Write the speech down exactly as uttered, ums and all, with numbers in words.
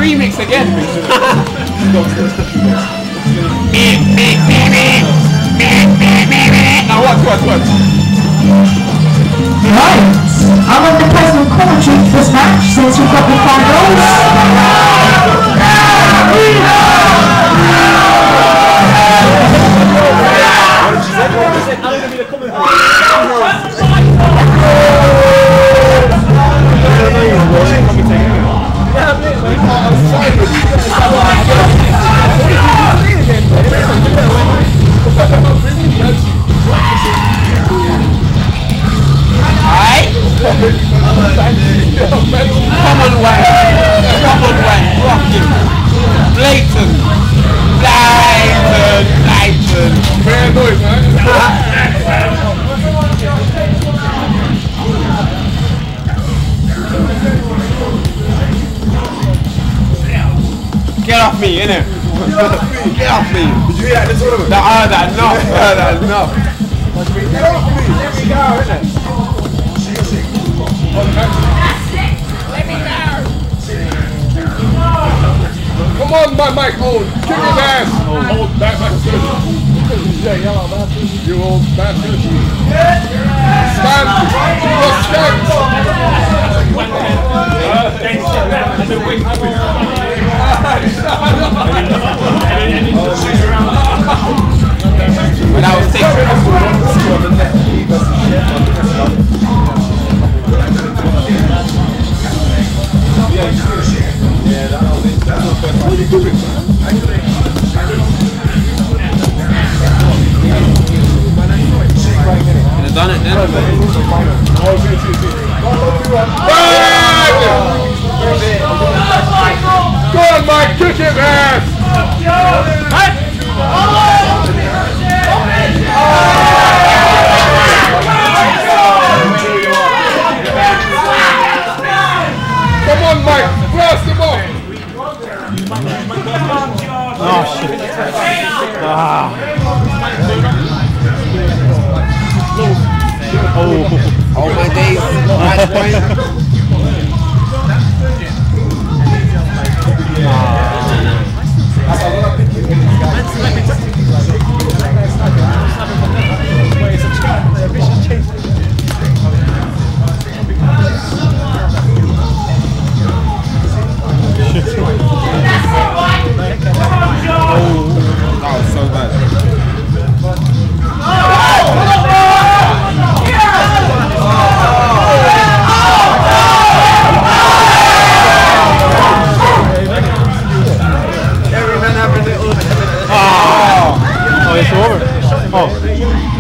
remix again. Now what, what, what? Right, I'm on the present commentary for this match since we've got the finals. Commonwealth, Commonwealth, rocking, blatant, blatant, blatant. Fair noise, man. Get off me, innit? Get off me. Did you hear that? That's all of it. That, uh, that enough, uh, that enough. Get off me. Let me go, innit? Come on, my Mike, hold. Kick his ass. Hold that bastard. You old bastard. Stand. Just stand. When I was taking yeah, that was it. That's what are you doing, man? I've done it then. Go on, Mike, kick his ass! Come on, Mike, blast him off! Oh shit. Ah. Oh, all my days, match point. That was so bad. Oh, it's over. Oh.